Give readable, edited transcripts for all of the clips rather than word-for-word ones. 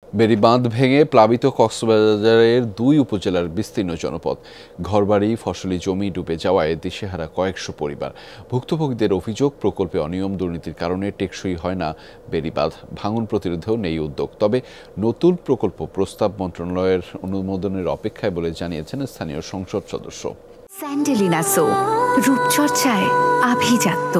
বেড়িবাঁধ ভেঙে প্লাবিত কক্সবাজারের ২ উপজেলার বিস্তীর্ণ জনপদ। ঘরবাড়ি, ফসলি জমি ডুবে যাওয়ায় দিশেহারা কয়েকশো পরিবার। ভুক্তভোগীদের অভিযোগ, প্রকল্পে অনিয়ম দুর্নীতির কারণে টেকসই হয় না বেড়িবাঁধ। ভাঙন প্রতিরোধেও নেই উদ্যোগ। তবে নতুন প্রকল্প প্রস্তাব মন্ত্রণালয়ের অনুমোদনের অপেক্ষায় বলে জানিয়েছেন স্থানীয় সংসদ সদস্য। স্যান্ডেলিনা সো, রূপচর্চায় আভিজাত্য।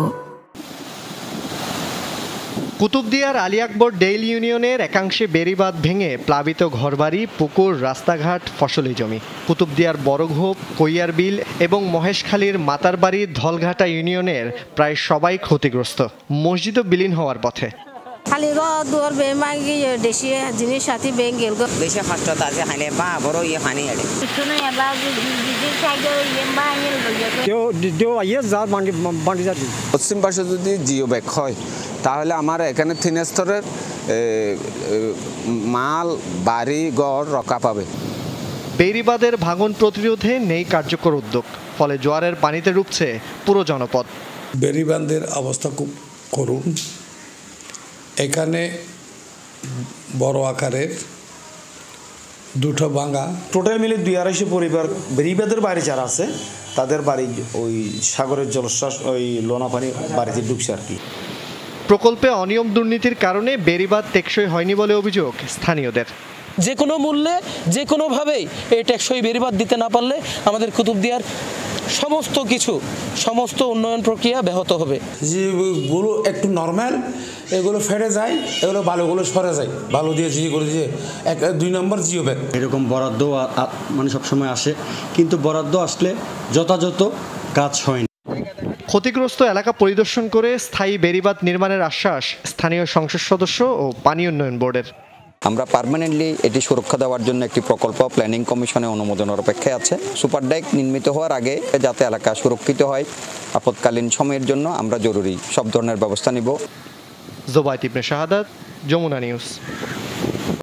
কুতুবদিয়ার আলী আকবর ডেইল ইউনিয়নের একাংশে বেড়িবাঁধ ভেঙে প্লাবিত ঘরবাড়ি, পুকুর, রাস্তাঘাট, ফসলি জমি। কুতুবদিয়ার বড়ঘোপ, কৈয়ারবিল এবং মহেশখালীর মাতারবাড়ি, ধলঘাটা ইউনিয়নের প্রায় সবাই ক্ষতিগ্রস্ত। মসজিদও বিলীন হওয়ার পথে। খালি দুয়ার বেমাঙ্গি দেশি জিনিস সাথী বেঙ্গেল দেশে কষ্ট আছে খাইলে বা বড় ইয়ে পানি আড়ে পশ্চিম পাশে যদি জিও ব্যাগ হয় তাহলে আমার এখানে ৩ স্তরের মাল, বাড়ি ঘর রক্ষা পাবে। বেড়িবাঁধের ভাঙন প্রতিরোধে নেই কার্যকর উদ্যোগ, ফলে জোয়ারের পানিতে ডুবছে পুরো জনপদ। বেড়িবাঁধের অবস্থা খুব করুণ। এখানে বড় আকারের দুটো ভাঙা, টোটাল মিলে ২৫০ পরিবার বেড়িবাঁধের বাইরে যারা আছে তাদের বাড়ি ওই সাগরের জলশ্বাস, ওই লোনা পানি বাড়িতে ডুবছে আর কি। প্রকল্পে অনিয়ম দুর্নীতির কারণে বেড়িবাঁধ টেকসই হয়নি বলে অভিযোগ স্থানীয়দের। যে কোনো মূল্যে, যে কোনোভাবেই এই টেকসই বেড়িবাঁধ দিতে না পারলে আমাদের কুতুবদিয়ার সমস্ত উন্নয়ন প্রক্রিয়া ব্যাহত হবে। যেগুলো একটু নর্মাল এগুলো ফেটে যায়, এগুলো বালুগুলো সরে যায়, বালু দিয়ে করে দিয়ে ২ নম্বর জিও ব্যাগ। এরকম বরাদ্দ মানে সবসময় আসে, কিন্তু বরাদ্দ আসলে যথাযথ কাজ হয়নি। ক্ষতিগ্রস্ত এলাকা পরিদর্শন করে স্থায়ী বেড়িবাঁধ নির্মাণের আশ্বাস স্থানীয় সংসদ সদস্য ও পানি উন্নয়ন বোর্ডের। আমরা পার্মানেন্টলি এটি সুরক্ষা দেওয়ার জন্য একটি প্রকল্প প্ল্যানিং কমিশনে অনুমোদনের অপেক্ষায় আছে। সুপার ড্যাক নির্মিত হওয়ার আগে যাতে এলাকা সুরক্ষিত হয়, আপৎকালীন সময়ের জন্য আমরা জরুরি সব ধরনের ব্যবস্থা নিব। জোবায়েত ইবনে শাহাদাত, যমুনা নিউজ।